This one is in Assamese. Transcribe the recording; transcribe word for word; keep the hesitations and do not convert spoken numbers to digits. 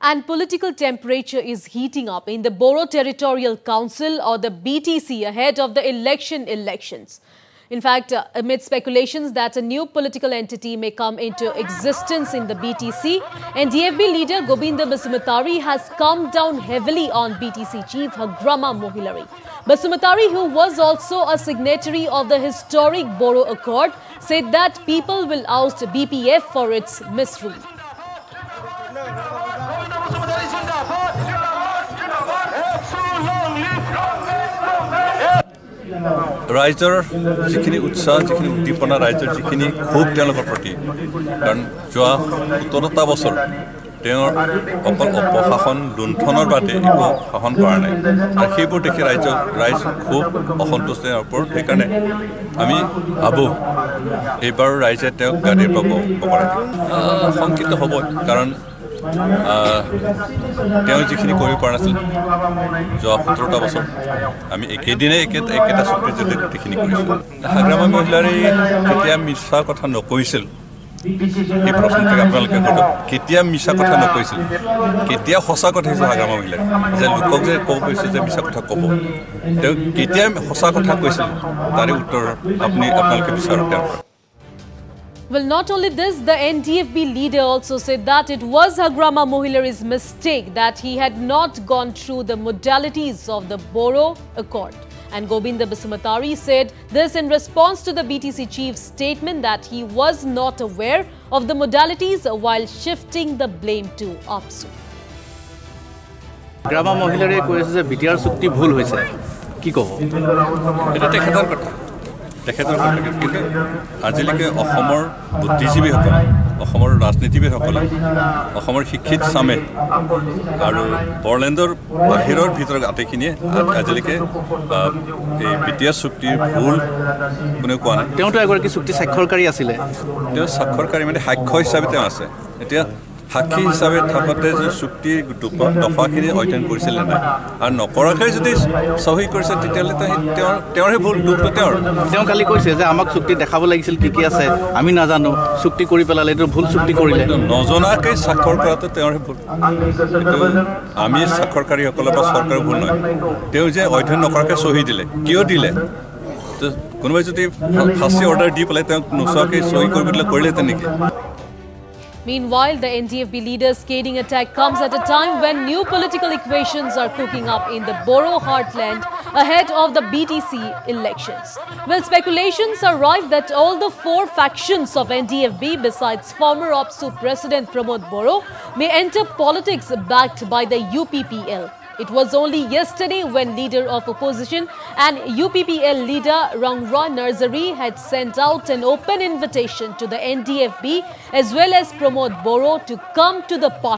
And political temperature is heating up in the Bodo Territorial Council or the B T C ahead of the election elections. In fact, uh, amid speculations that a new political entity may come into existence in the B T C, N D F B leader Gobindo Basumatary has come down heavily on B T C Chief Hagrama Mohilary. Basumatary, who was also a signatory of the historic Bodo Accord, said that people will oust B P F for its misrule. ৰাইজৰ যিখিনি উৎসাহ যিখিনি উদ্দীপনা ৰাইজৰ যিখিনি ক্ষোভ তেওঁলোকৰ প্ৰতি কাৰণ যোৱা সোতৰটা বছৰ তেওঁৰ অকল অপশাসন লুণ্ঠনৰ বাদে একো শাসন কৰা নাই আৰু সেইবোৰ দেখি ৰাইজ ৰাইজ খুব অসন্তুষ্ট ওপৰত সেইকাৰণে আমি ভাবোঁ এইবাৰ ৰাইজে তেওঁক গাড়ীৰ পাব পকৰা শংকিত হ'ব কাৰণ তেওঁ যিখিনি কৰিব পৰা নাছিল যোৱা সোতৰটা বছৰ আমি একেদিনে একেটা একেটা চুক্তিৰ জৰিয়তে গোটেইখিনি কৰিছোঁ হাগ্ৰামা মহিলাৰী কেতিয়া মিছা কথা নকৈছিল এই প্ৰশ্নটোক আপোনালোকে সোধক কেতিয়া মিছা কথা নকৈছিল কেতিয়া সঁচা কথা কৈছিল হাগ্ৰামা মহিলাৰী যে লোকক যে ক'ব কৈছিল যে মিছা কথা ক'ব তেওঁ কেতিয়া সঁচা কথা কৈছিল তাৰে উত্তৰ আপুনি আপোনালোকে বিচাৰক তেওঁৰ পৰা Well, not only this, the N D F B leader also said that it was Hagrama Mohilary's mistake that he had not gone through the modalities of the Bodo Accord. And Gobindo Basumatary said this in response to the B T C chief's statement that he was not aware of the modalities while shifting the blame to Amidst. Hagrama Mohilary কৈছে যে বিটিআৰ চুক্তি ভুল হৈছে কি কব এটা তেখেতৰ কথা তেখেতৰ কিন্তু আজিলৈকে অসমৰ বুদ্ধিজীৱীসকল অসমৰ ৰাজনীতিবিদসকলে অসমৰ শিক্ষিত চামে আৰু বৰলেণ্ডৰ বাহিৰৰ ভিতৰত আটাইখিনিয়ে আজিলৈকে এই বিটিআৰ চুক্তিৰ ভুল কোনেও কোৱা নাই তেওঁতো এগৰাকী চুক্তি স্বাক্ষৰকাৰী আছিলে তেওঁ স্বাক্ষৰকাৰী মানে সাক্ষ্য হিচাপে তেওঁ আছে এতিয়া সাক্ষী হিচাপে থাকতে যে চুক্তিৰ দফাখিনি অধ্যয়ন কৰিছিল নাই আৰু নকৰাকৈ যদি সহি কৰিছে তেতিয়াহ'লে তেওঁৰ তেওঁৰহে ভুল দুখটো তেওঁৰ তেওঁ কালি কৈছে যে আমাক চুক্তি দেখাব লাগিছিল কি কি আছে আমি নাজানো চুক্তি কৰি পেলালে এইটো ভুল চুক্তি কৰিলে নজনাকৈ স্বাক্ষৰ কৰাটো তেওঁৰহে ভুল আমি স্বাক্ষৰকাৰীসকলৰ বা চৰকাৰৰ ভুল নহয় তেওঁ যে অধ্যয়ন নকৰাকৈ সহি দিলে কিয় দিলে কোনোবাই যদি ফাঁচি অৰ্ডাৰ দি পেলাই তেওঁক নোচোৱাকৈ সহি কৰিব দিলে কৰিলেহেঁতেন নেকি Meanwhile, the N D F B leader's scathing attack comes at a time when new political equations are cooking up in the Bodo heartland ahead of the B T C elections. Well, speculations are rife that all the four factions of N D F B, besides former Amidst President Bodo, may enter politics backed by the U P P L. It was only yesterday when leader of opposition and U P P L leader Rangra Nursery had sent out an open invitation to the N D F B as well as Bodo to come to the party.